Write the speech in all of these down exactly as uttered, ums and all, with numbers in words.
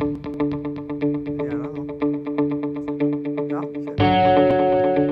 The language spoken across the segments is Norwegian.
Gjør det nå. Ja, kjør.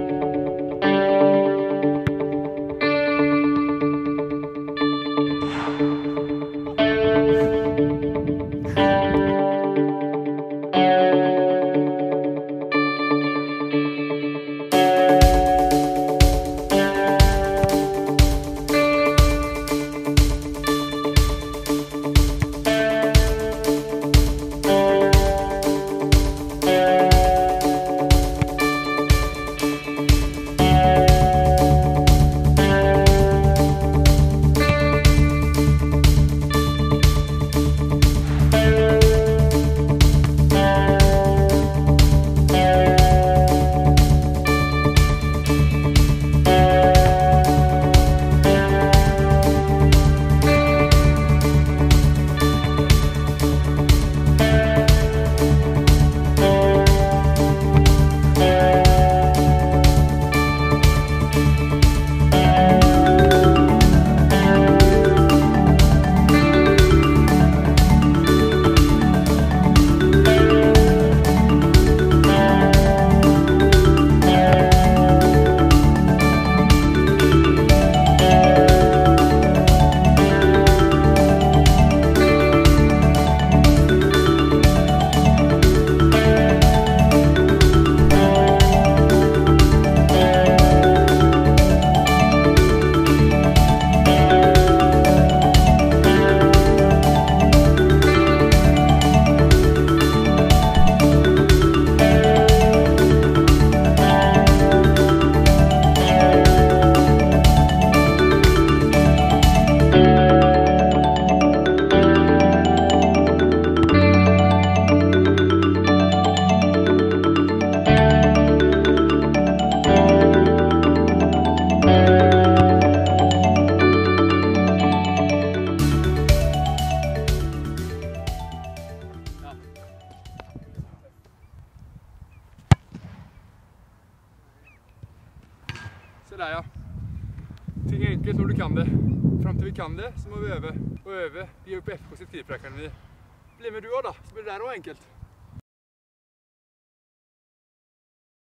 Se der, ja. Ting er enkelt når du kan det. Frem til vi kan det, så må vi øve. Og øve, vi gjør på F K sitt fireprekerne. Bli med du også da, så blir det der også enkelt.